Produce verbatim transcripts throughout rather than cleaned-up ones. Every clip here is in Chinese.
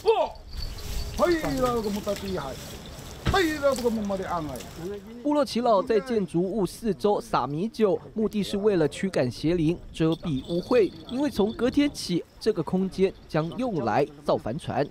部落耆老在建筑物四周撒米酒，目的是为了驱赶邪灵、遮蔽污秽。因为从隔天起，这个空间将用来造帆船。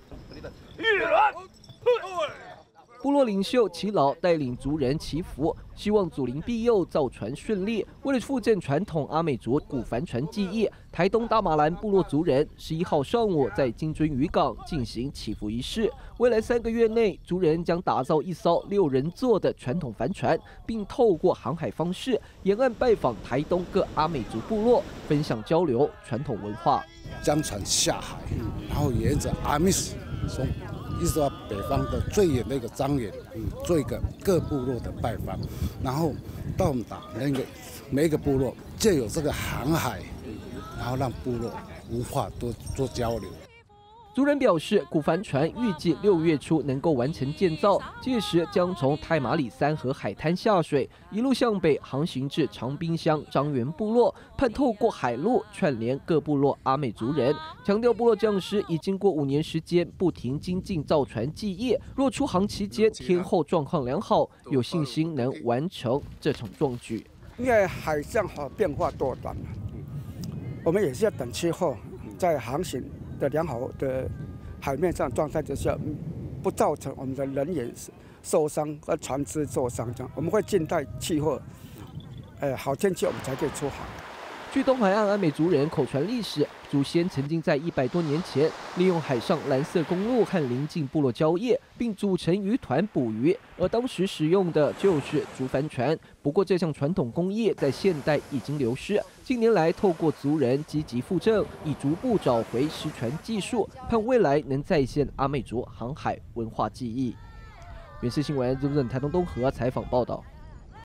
部落领袖耆老带领族人祈福，希望祖灵庇佑，造船顺利。为了复振传统阿美族古帆船技艺，台东大马兰部落族人十一号上午在金樽渔港进行祈福仪式。未来三个月内，族人将打造一艘六人座的传统帆船，并透过航海方式，沿岸拜访台东各阿美族部落，分享交流传统文化。 将船下海，然后沿着阿密斯从。一直到北方的最远的一个张远，嗯，做一个各部落的拜访，然后到达那个每一个部落，借有这个航海，然后让部落文化多做交流。 族人表示，古帆船预计六月初能够完成建造，届时将从太马里三河海滩下水，一路向北航行至长滨乡张园部落，盼透过海路串联各部落阿美族人。强调部落匠师已经过五年时间不停精进造船技艺，若出航期间天候状况良好，有信心能完成这场壮举。 因为海象好变化多端，我们也是要等气候在航行的良好的海面上状态之下，不造成我们的人员受伤和船只受伤，这样我们会静待气候，呃，好天气我们才可以出航。 据东海岸阿美族人口传历史，祖先曾经在一百多年前利用海上蓝色公路和邻近部落交易，并组成渔团捕鱼，而当时使用的就是竹帆船。不过，这项传统工艺在现代已经流失。近年来，透过族人积极复振，以逐步找回失传技术，盼未来能再现阿美族航海文化技艺。原视新闻，资深台东东河采访报道。